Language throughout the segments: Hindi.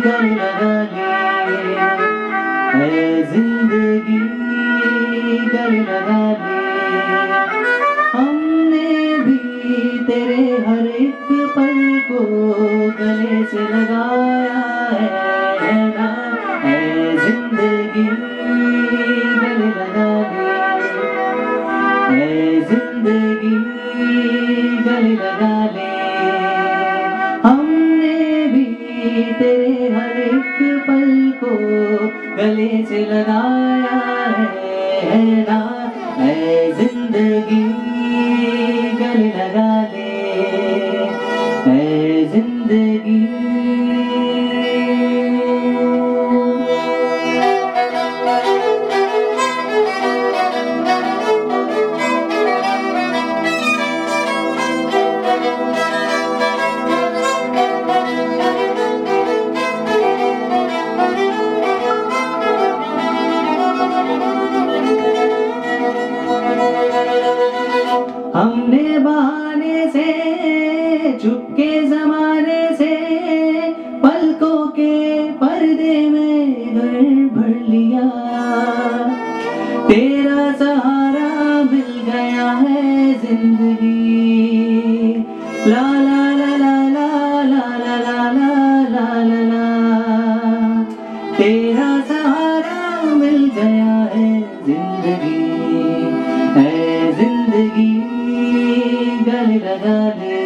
गले लगा ले, है जिंदगी गले लगा ले। हमने भी तेरे हर एक पल को गले से लगाया है ना, है जिंदगी गले लगा ले, है जिंदगी गले लगा ले। हमने भी तेरे हर एक पल को गले से लगाया है ना, है जिंदगी गले लगा ले, है जिंदगी। हमने बहाने से चुपके जमाने से पलकों के पर्दे में घर भर लिया। तेरा सहारा मिल गया है जिंदगी, ला ला ला ला ला ला ला ला ला ला ला। तेरा सहारा मिल गया है जिंदगी, है जिंदगी गले लगा ले,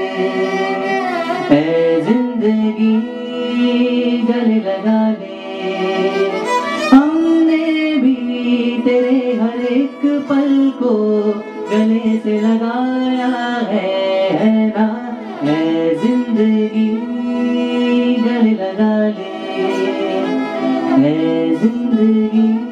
है जिंदगी गले लगा ले। हमने भी तेरे हर एक पल को गले से लगाया है ना, है जिंदगी गले लगा ले, है जिंदगी।